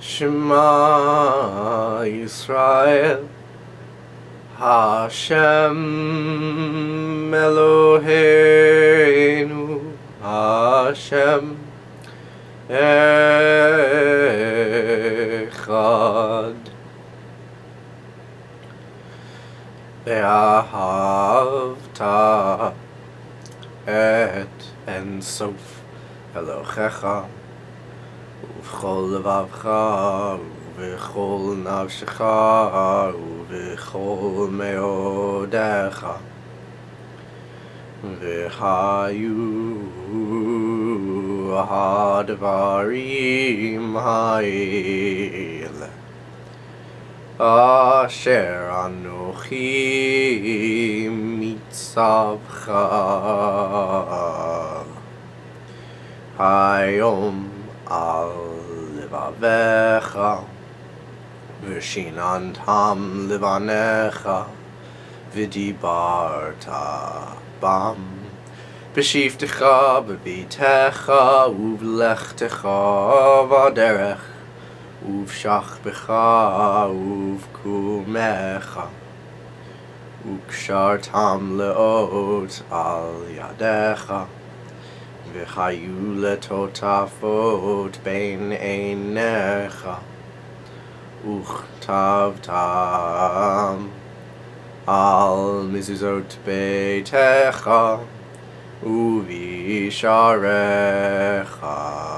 Shema Yisrael, Hashem Eloheinu, Hashem Echad. Vahafta et En Sof Elohecha Uv'chol levavcha uv'chol nafshecha uv'chol meodecha v'hayu hadvarim ha'ele asher anochi mitzavcha hayom al levavecha v'shinantam levanecha v'dibarta bam b'shivtecha b'bitecha uv'lechtecha v'aderech uv'shachbecha uv'kumecha u'kshartam leot al yadecha v'chayu letotafot bein einecha uchtavtam al mizuzot beitecha uvisharecha